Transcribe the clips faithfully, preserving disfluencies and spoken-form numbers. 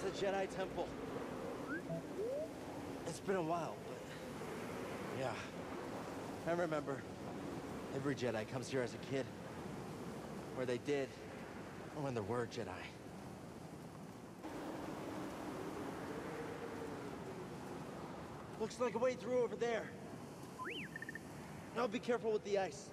the Jedi Temple. It's been a while, but yeah. I remember every Jedi comes here as a kid. Or they did, or when there were Jedi. Looks like a way through over there. Now be careful with the ice.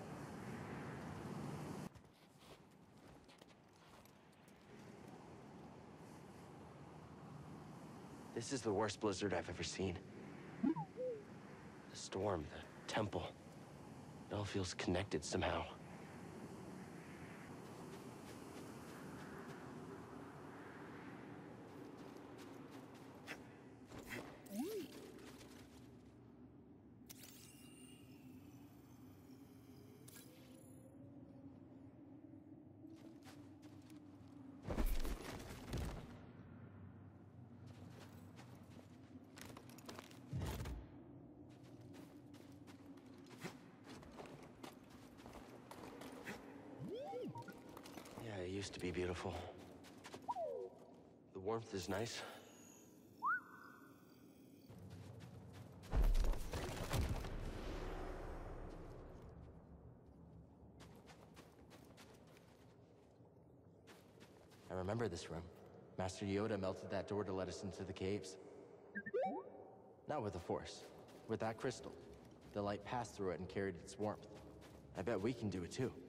This is the worst blizzard I've ever seen. The storm, the temple, it all feels connected somehow. Yeah, it used to be beautiful. The warmth is nice. I remember this room. Master Yoda melted that door to let us into the caves. Not with the Force, with that crystal. The light passed through it and carried its warmth. I bet we can do it too.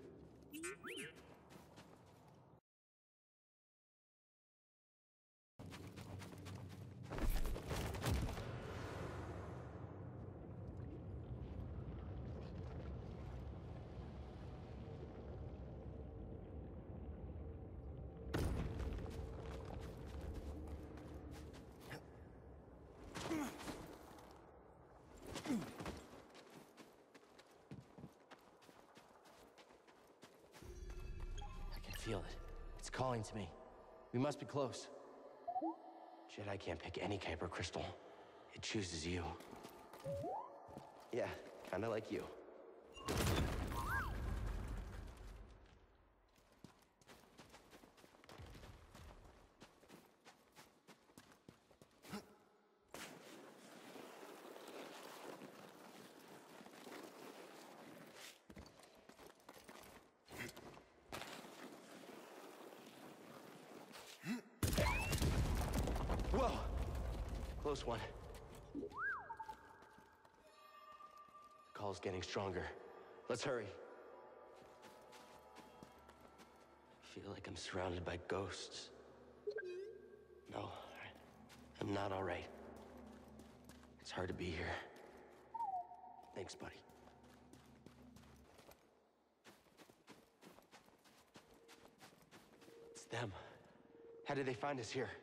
Feel it. It's calling to me. We must be close. Jedi can't pick any Kyber crystal. It chooses you. Yeah, kinda like you. Whoa! Close one. The call's getting stronger. Let's hurry. I feel like I'm surrounded by ghosts. No, I'm not all right. It's hard to be here. Thanks, buddy. It's them. How did they find us here?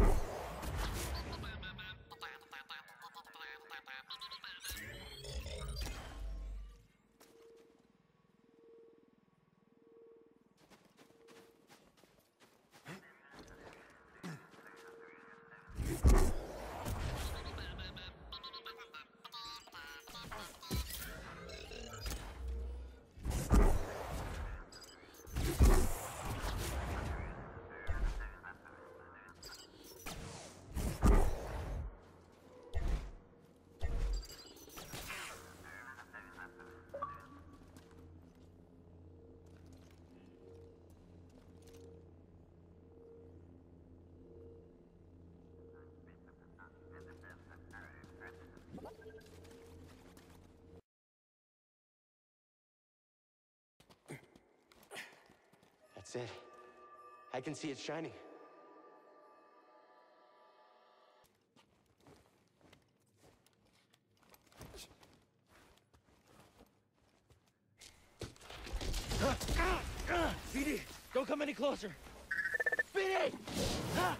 That's it. I can see it shining. B D, don't come any closer. B D! Ah!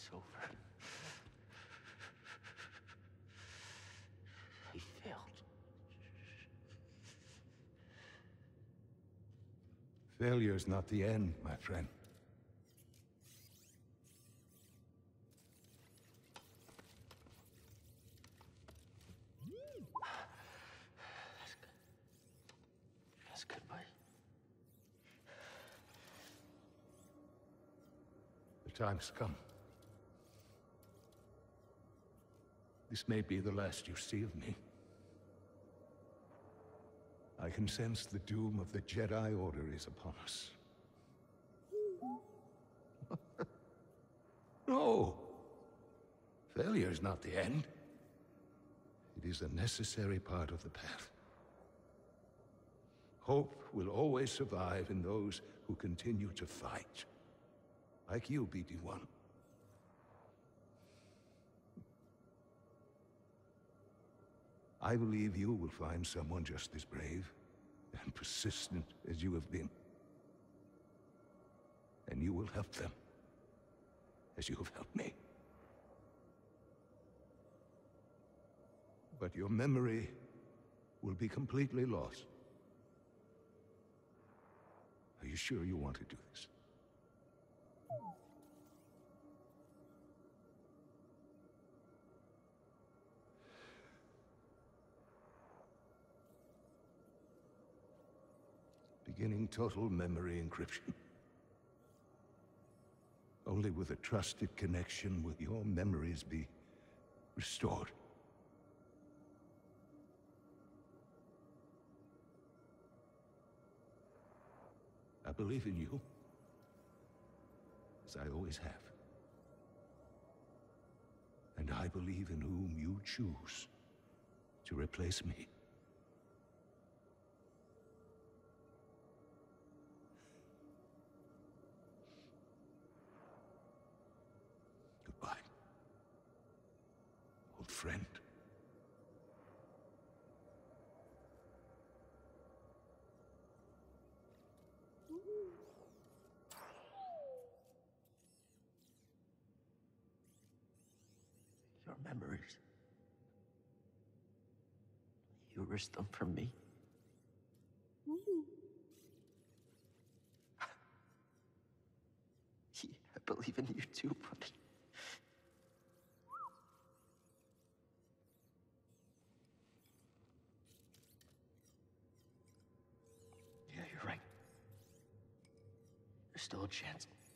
It's over. I failed. Failure's not the end, my friend. That's good. That's good, buddy. The time's come. This may be the last you see of me. I can sense the doom of the Jedi Order is upon us. No! Failure is not the end. It is a necessary part of the path. Hope will always survive in those who continue to fight. Like you, B D one. I believe you will find someone just as brave and persistent as you have been. And you will help them, as you have helped me. But your memory will be completely lost. Are you sure you want to do this? Beginning total memory encryption. Only with a trusted connection will your memories be restored. I believe in you, as I always have. And I believe in whom you choose to replace me. Goodbye, old friend. Your memories. You risked them for me. Yeah, I believe in you too, buddy. Yeah, you're right. There's still a chance.